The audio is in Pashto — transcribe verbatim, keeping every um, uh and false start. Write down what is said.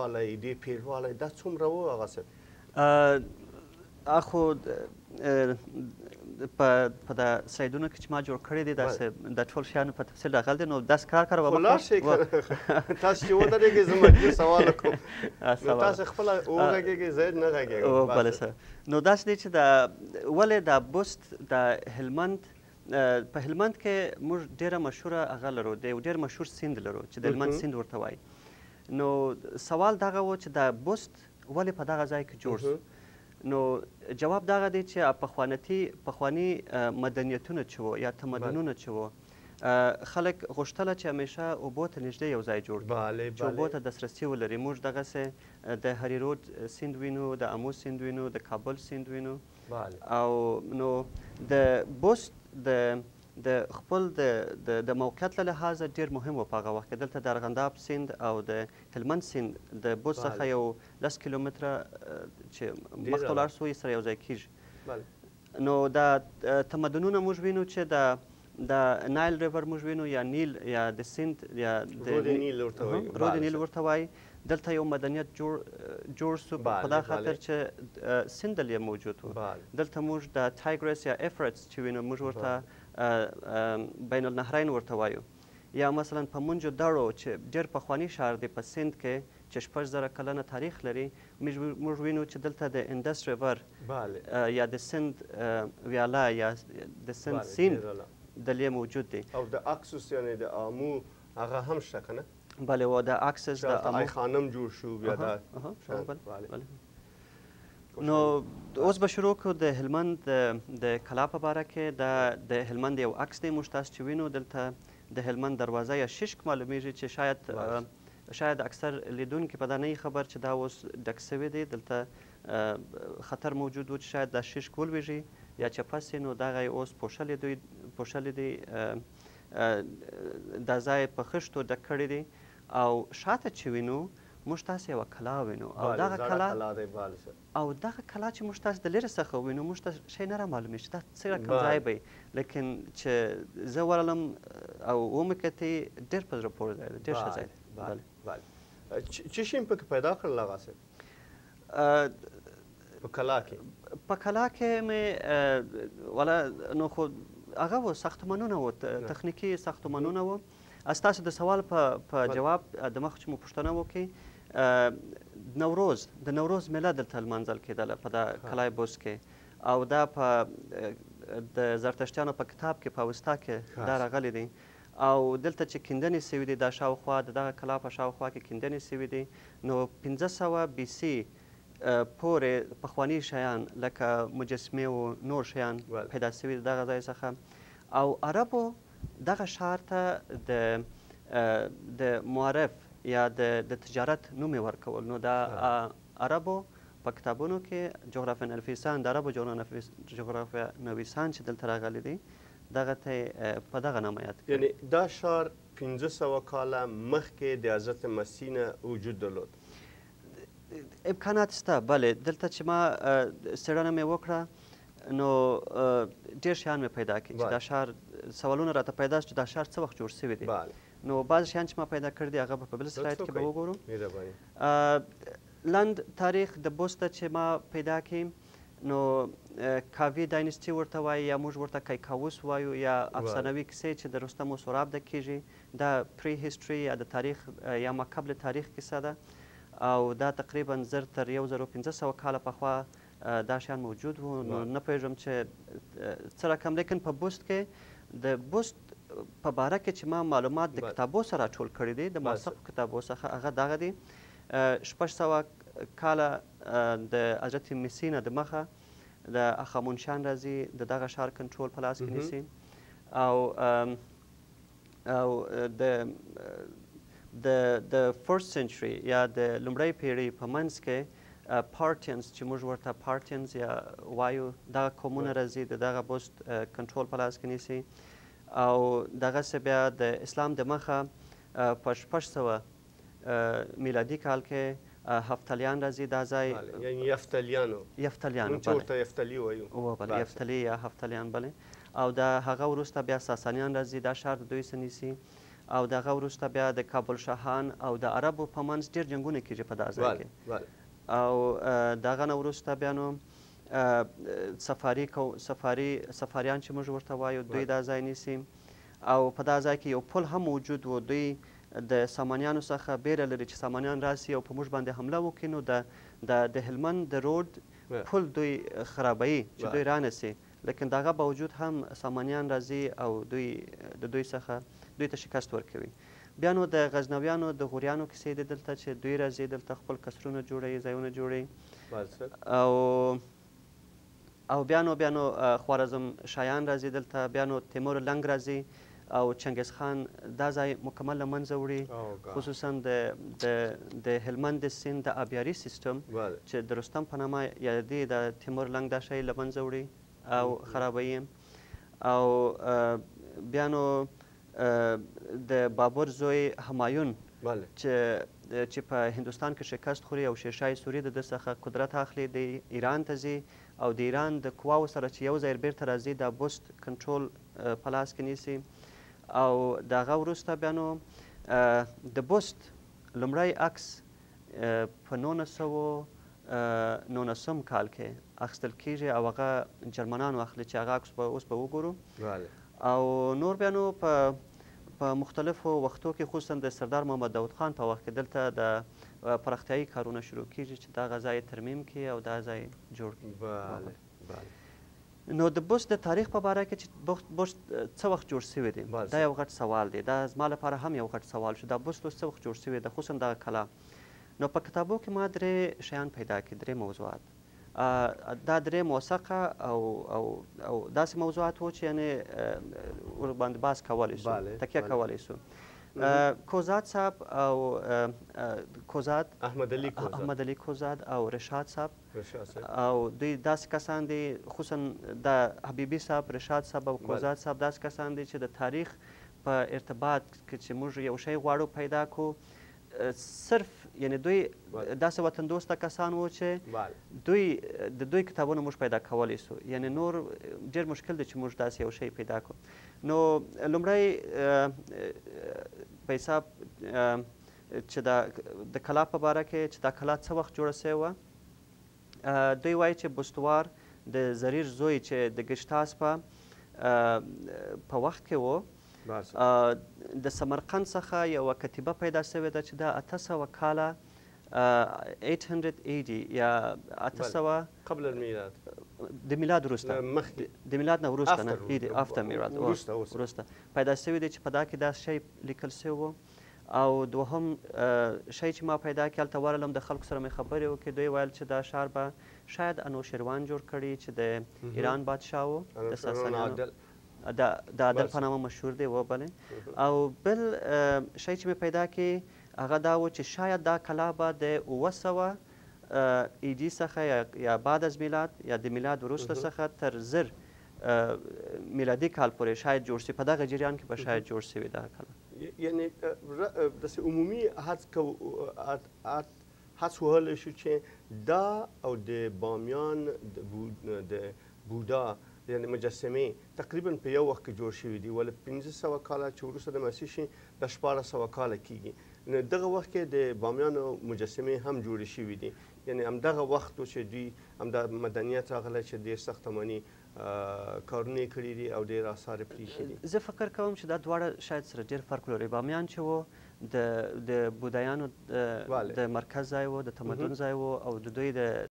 والی دې پیروالی دا څومره و هغه صاحب؟ خو په د سایډونو کې چې ما جوړ کړی دی داسې د ټول شیانو په تفصیل راغلی دی نو داسې کار کار خو لاړ شئ تاسو چې ودرېږئ زه مجبور سوال وکړم نو تاسو خپله وغږېږئ زه نه غږېږم بله سر نو داسې دی چې د ولې د بوست د هلمند په هلمند کې موږ ډېره مشهوره هغه لرو د یو ډېر مشهور سیند لرو چې د هلمند سیند ورته وایي نو سوال دغه و چې د بوست ولې په دغه ځای کې جوړ شو نو جواب دغه دی چې پخوانتي پخواني مدنیتونه چې وو یا تمدنونه چې وو خلک غوښتله چې همیشه اوبو ته نږدې یو ځای جوړ کړي چې اوبو ته دسترسي ولري موږ دغسې د هری رود سیند وینو د امو سیند وینو د کابل سیند وینو او نو د بوست د د خپل د موقعیت له لحاظه ډېر مهم و په هغه وخت کې دلته د ارغنداب سیند او د هلمند سیند د بوست څخه یو لس کیلومتره چې مخته ولاړ سو یې سره یو ځای کېږي نو دا تمدنونه موږ وینو چې د د نایل ریور موږ وینو یا نیل یا د سیند یا رود نیل ورته وایي رود نیل ورته وایي دلته یو مدنیت جوړ جوړ سو په دا خاطر چې سیند دلته موجود و دلته موږ د ټایګرس یا افرټس چې وینو موږ ورته بین النهرین ورته وایو یا مثلا په منجو دړو چې ډېر پخوانی ښار دی په سیند کې چې شپږ زره کلنه تاریخ لري موږ وینو چې دلته د انډس ریور یا د سیند ویاله یا د سیند سیند دلته موجود دی او د اکسوس یعنې د آمو هغه هم شته که نه بله و د اکسس د آی خانم جوړ شو بیا دا نو اوس به شروع کړو د هلمند د کلا په باره کې د هلمند یو عکس دی موږ تاسو چې وینو دلته د هلمند دروازه یا ششک معلومیږي چې شاید شاید اکثر لیدونکي په دا نه خبر چې دا اوس ډک سوی دی دلته خطر موجود و چې شاید دا ششک ولویږي یا چپه سي نو دغه یې اوس پوښلی دی پوښلی دی دا ځای په خښتو ډک کړی دی او شاته چې وینو موږ تاسو یوه کلا وینو او دغه کلا او دغه کلا چې موږ تاسو د لرې څخه وینو موږ ته شی نه رامعلومېږي چې دا څه رقم ځای به لیکن چې زه ورغلم او ومې کتې ډېر په زړه پورې ځای دی ډېر ښه ځای دی څه شي مې پکې پیدا کړل هغه صاحب په کلا کې په کلا کې مې والا نو خو هغه و ساختمانونه و تخنیکي ساختمانونه و ستاسو د سوال په جواب د مخ چې مو پوښتنه وکړي نوروز د نوروز میله دلته لمانځل کېدله په دا کلای بوست کې او دا په د زرتشتیانو په کتاب کې په اوستا کې دا راغلی دی او دلته چې کیندنې سوي دي دا شاوخوا د دغه کلا په شاوخوا کې کیندنې سوي دي نو پنځه سوه بي سي پورې پخواني شیان لکه مجسمې و نور شیان پیدا سوي دي دغه ځای څخه او عربو دغه ښار ته د معرف یا د تجارت نوم یې ورکول نو دا عربو په کتابونو کې جغرافیه نویسان د عربو جغرافیه نویسان چې دلته راغلي دي دغه ته په دغه نامه یاد کړي یعنې دا ښار پنځه سوه کاله مخکې د حضرت مسیح نه وجود درلود امکانات شته بلې دلته چې ما څېړنه مې وکړه نو ډېر شیان مې پیدا کړي چې دا ښار سوالونه راته پیدا شو چې دا ښار څه وخت جوړ سوی دی نو بعض شیان چې ما پیدا کړي دي هغه به په بل سلایډ کې به وګورو لنډ تاریخ د بوسته چې ما پیدا کړي نو کاوي داینسټي ورته وایي یا موږ ورته کیکاوس وایو یا افسانوي کیسې چې د رستم و سهراب د کېږي دا پری هیسټري یا د تاریخ یا ما قبل تاریخ کیسه ده او دا تقریبا زر تر یو زرو پنځه سوه کاله پخوا دا شیان موجود وو نو نه پوهېږم چې څه رقم لیکن په بوست کې د بوست په باره کې چې ما معلومات د کتابو سره راټول کړي دي د موثقو کتابو څخه هغه دغه دي شپږ سوه کاله د حضرت مسیح نه د مخه د اخامونشان راځي د دغه ښار کنټرول په لاس کې نیسي او او د د د فرست سنچري یا د لومړۍ پیړۍ په منځ کې پارټینز چې موږ ورته پارټینز یا وایو دغه قومونه راځي د دغه بوست کنټرول په لاس کې نیسي او دغسې بیا د اسلام د مخه په شپږ سوه میلادي کال کې هفتلیان راځي دا ځای یعنې یفتلیانو یفتلیانو موږ چې ورته یفتلي وایو بله یفتلي یا هفتلیان بلې او د هغه وروسته بیا ساسانیان راځي دا ښار د دوی څخه نیسي او د هغه وروسته بیا د کابل شاهان او د عربو په منځ ډېر جنګونه کېږي په دا ځای کې او د هغه نه وروسته بیا نو سفاري سفاري سفاریان چې موږ ورته وایو دوی دا ځای نیسي او په دا ځای کې یو پل هم موجود و دوی د سامانیانو څخه بیره لري چې سامانیان راسي او په موږ باندې حمله وکړي نو د د هلمند د روډ پل دوی خرابوي چې دوی رانسي لیکن د هغه باوجود هم سامانیان راځي او دوی د دوی څخه دوی ته شکست ورکوي بیا نو د غزنویانو د غوریانو کیسې دي دلته چې دوی راځي دلته خپل قصرونه جوړوي ځایونه جوړوي او او بیا نو بیا نو خوارزم شایان راځي دلته بیا نو تیمور لنګ راځي او چنګیز خان دا ځای مکمل له منځه وړي خصوصا د د هلمند د سیند د آبیاري سیستم چې د رستم په نامه یادېږي د تیمور لنګ دا شی له منځه وړي او خرابوي او بیا نو د بابر زوی همایون چې چې په هندوستان کې شکست خوري او شیرشاه سوري د ده څخه قدرت اخلي د ایران ته ځي او د ایران د قواو سره چې یو ځای بیرته راځي د بوست کنټرول په لاس کې نیسي او د هغه وروسته بیا نو د بوست لومړی عکس په نولس سوه نولسم کال کې اخیستل کیږي او هغه جرمنانو اخلي چې هغه عکس به اوس به وګورو او نور بیا نو په په مختلفو وختو کې خصوصا د سردار محمد داود خان په وخت کې دلته د پراختیایي کارونه شروع کیږي چې دغه ځای ترمیم کړي او دا ځای جوړ کړي نو د بوست د تاریخ په باره کې چې بوست څه وخت جوړ شوی دی دا یو غټ سوال دی دا زما لپاره هم یو غټ سوال شو دا بوست اوس څه وخت جوړ شوی دی خصوصا دغه کلا نو په کتابو کې ما درې شیان پیدا کړي درې موضوعات دا درې موثقه او او او داسې موضوعات و چې یعنې ورباندې بحث کولی شو تکیه کولی شو کوزاد صاحب او کوزاد احمد علي کوزاد احمد علي کوزاد او رشاد صاحب او دوی داسې کسان دي خصوصا د حبیبي صاحب رشاد صاحب او کوزاد صاحب داسې کسان دي چې د تاریخ په ارتباط کې چې موږ یو شی غواړو پیدا کړو صرف یعنی دوی داسې وطن دوسته کسان وو چې دوی د دوی کتابونه موږ پیدا کولی سو یعنی نور ډېر مشکل دی چې موږ داسې یو شی پیدا کړو نو لومړی په حساب چې د کلا په باره کې چې دا کلا څه وخت جوړه سوې وه دوی وایي چې بستوار د زریر زوی چې د ګشتاس په وخت کې و د سمرقند څخه یوه کتیبه پیدا سوې ده چې دا اته سوه کاله eight hundred eighty یا اته سوه قبل المیلاد د میلاد وروسته مخکې د میلاد نه وروسته نه افته میلاد وروسته پیدا سوی دی چې په دا کې دا شی لیکل سوی و او دوهم شی چې ما پیدا کړ هلته ورغلم د خلکو سره مې خبرې وکړې دوی ویل چې دا ښار به شاید انوشیروان جوړ کړي چې د ایران بادشاه و د ساسانیانو د عدل په نامه مشهور دی وبلې او بل شی چې مې پیدا کړي هغه دا و چې شاید دا کلا به د اوه سوه ایدي څخه یا بعد از میلاد یا د میلاد وروسته څخه تر زر میلادي کال پورې شاید جوړ شي په دغه جریان کې به شاید جوړ شوي دغه کلا یعنې داسې عمومي هڅ وهلی شو چې دا او د بامیان د بودا یعنې مجسمې تقریبا په یو وخت کې جوړ شوي دي ولې پنځه سوه کاله چې وروسته د مسیح شي د شپاړس سوه کاله کېږي نو دغه وخت کې د بامیانو مجسمې هم جوړې شوي دي یعنې همدغه وخت و چې دوی همدا مدنیت راغلی چې ډېر ساختماني کارونه یې کړي دي او ډېر آثار یې پرېښي دي زه فکر کوم چې دا دواړه شاید سره ډېر فرق لري بامیان چې و د د بودایانو د مرکز ځای و د تمدن ځای و او د دوی د